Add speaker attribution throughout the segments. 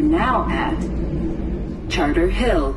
Speaker 1: now at Charter Hill.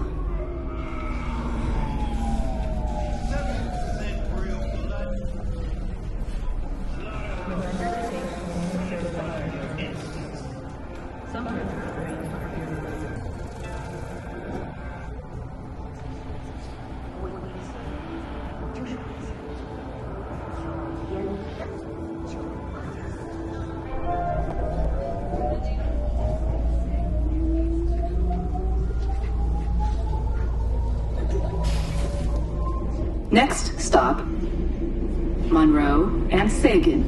Speaker 1: Next stop, Monroe and Sagan.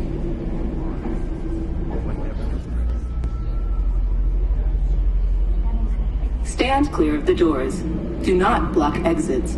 Speaker 1: Stand clear of the doors. Do not block exits.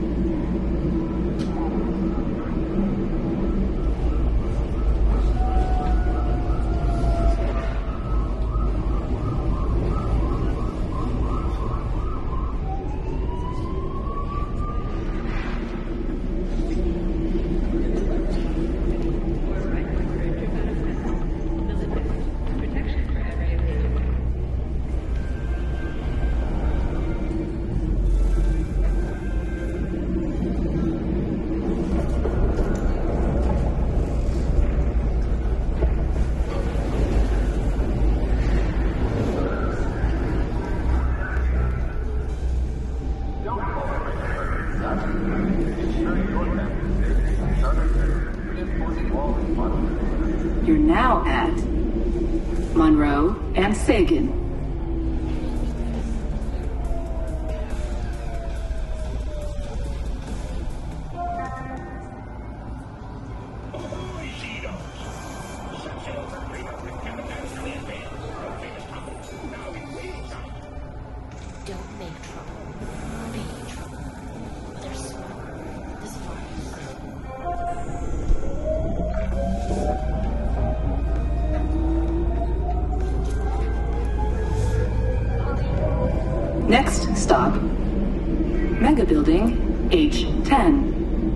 Speaker 1: You're now at Monroe and Sagan.
Speaker 2: Don't make trouble. Be trouble. There's smoke. This fire.
Speaker 1: Next stop, Mega Building H10.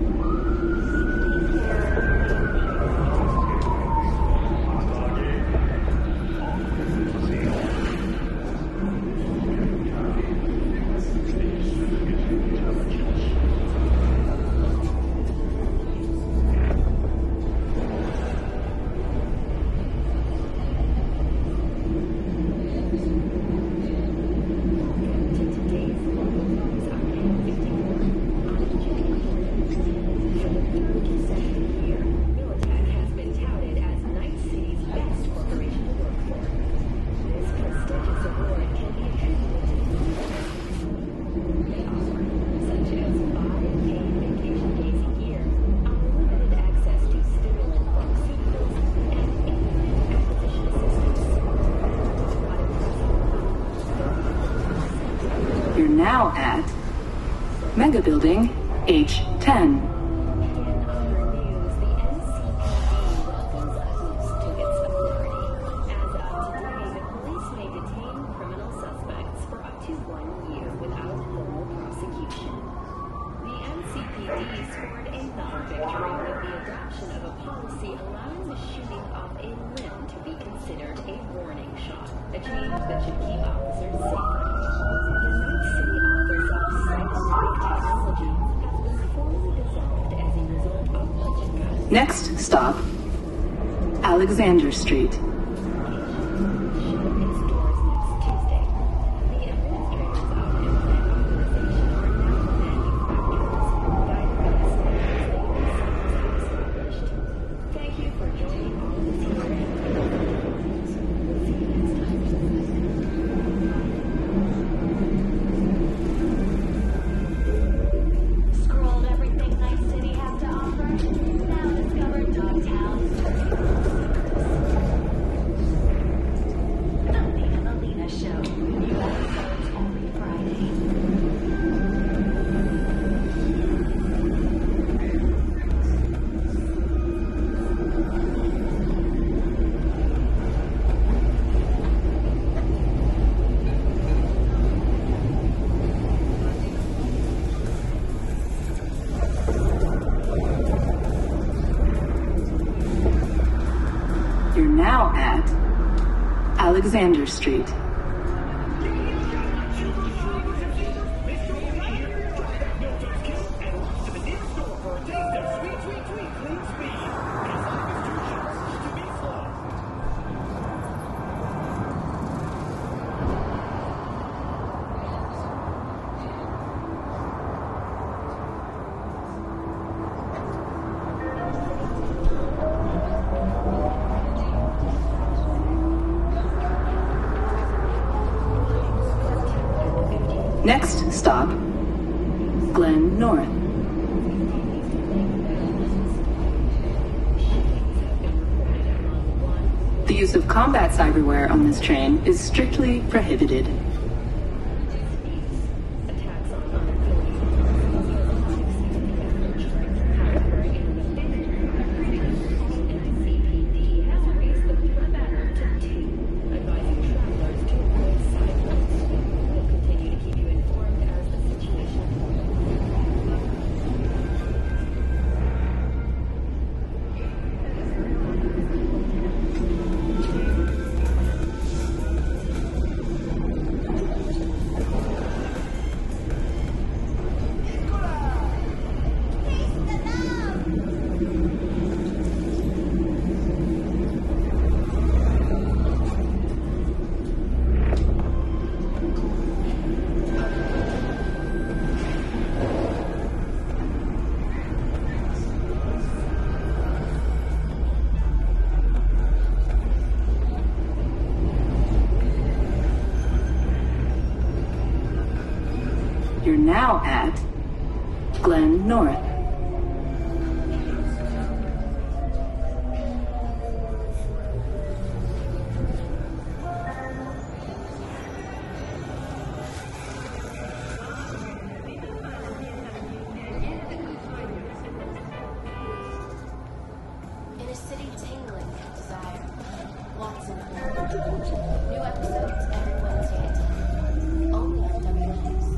Speaker 1: You're now at Mega Building H10. Next stop, Alexander Street. You're now at Alexander Street. Next stop, Glen North. The use of combat cyberware on this train is strictly prohibited. You're now at Glen North.
Speaker 2: In a city tingling with desire, Watson. New episodes every Wednesday at 10. Only on WNews.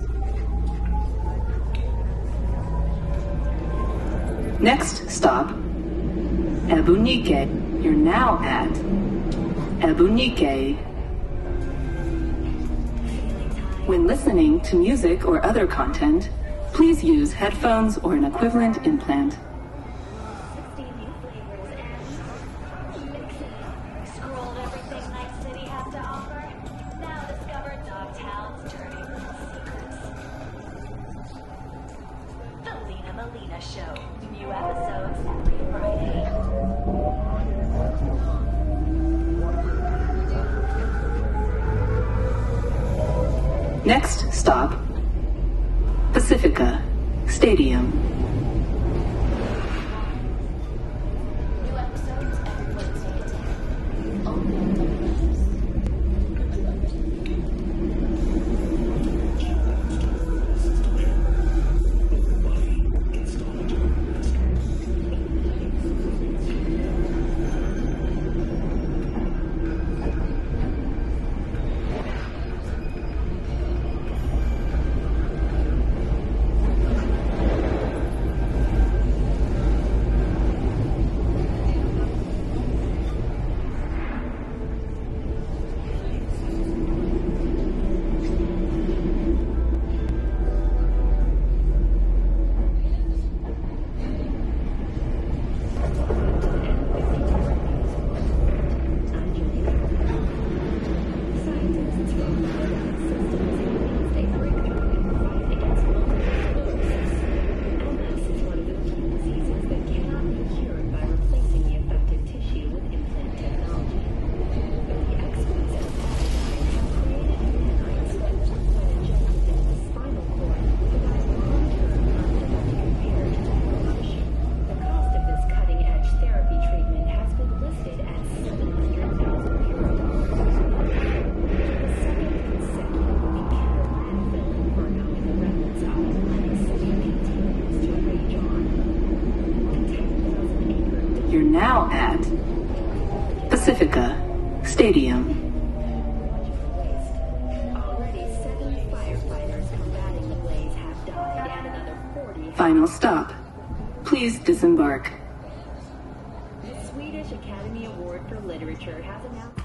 Speaker 1: Next stop, Ebunike. You're now at Ebunike. When listening to music or other content, please use headphones or an equivalent implant.
Speaker 3: Scrolled everything Night City has to offer. Now discover Dogtown's dirty little secrets. The Lena Melina Show. New episodes every Friday.
Speaker 1: Next stop, Pacifica Stadium.
Speaker 2: New episodes every Wednesday at 10. Only on WNews.
Speaker 1: You're now at Pacifica Stadium.
Speaker 3: Already 7 firefighters combating the blaze have died, and another 40.
Speaker 1: Final stop. Please disembark.
Speaker 3: The Swedish Academy Award for Literature has announced.